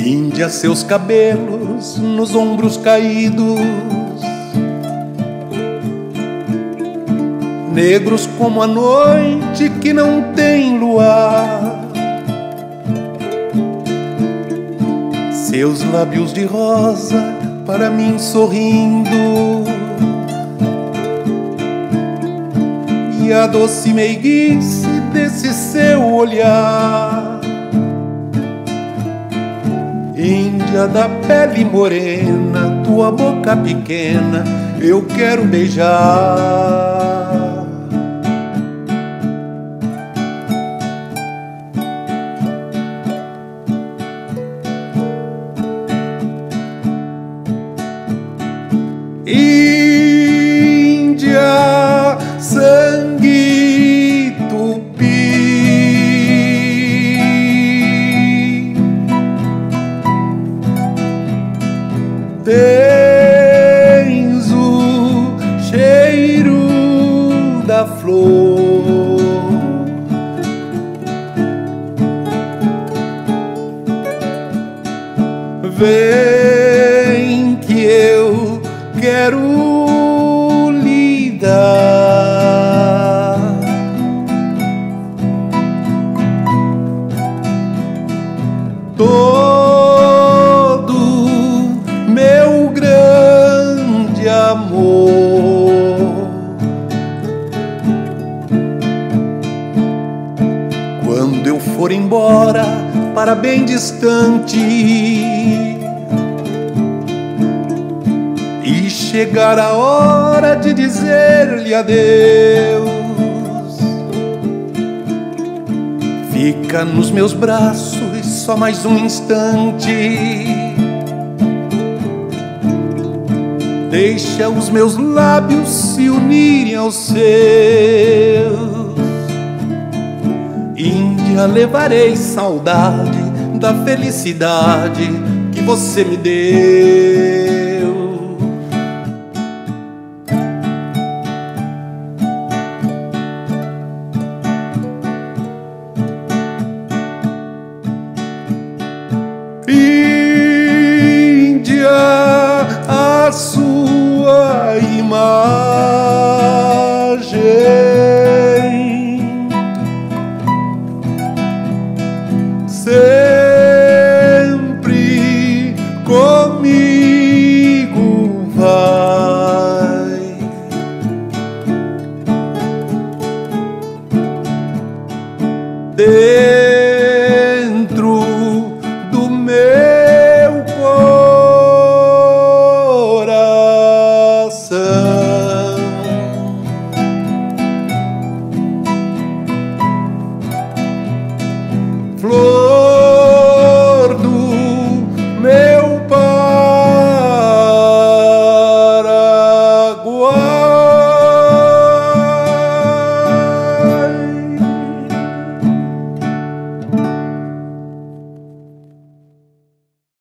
Índia, seus cabelos nos ombros caídos, negros como a noite que não tem luar. Seus lábios de rosa para mim sorrindo, e a doce meiguice desse seu olhar. Índia da pele morena, tua boca pequena, eu quero beijar. Índia, sangue tupi, tens o cheiro da flor, vem que eu quero lhe dar todo meu grande amor. Quando eu for embora para bem distante e chegar a hora de dizer-lhe adeus, fica nos meus braços só mais um instante, deixa os meus lábios se unirem aos seus. Índia, levarei saudade da felicidade que você me deu. Índia, a sua imagem sempre comigo vai.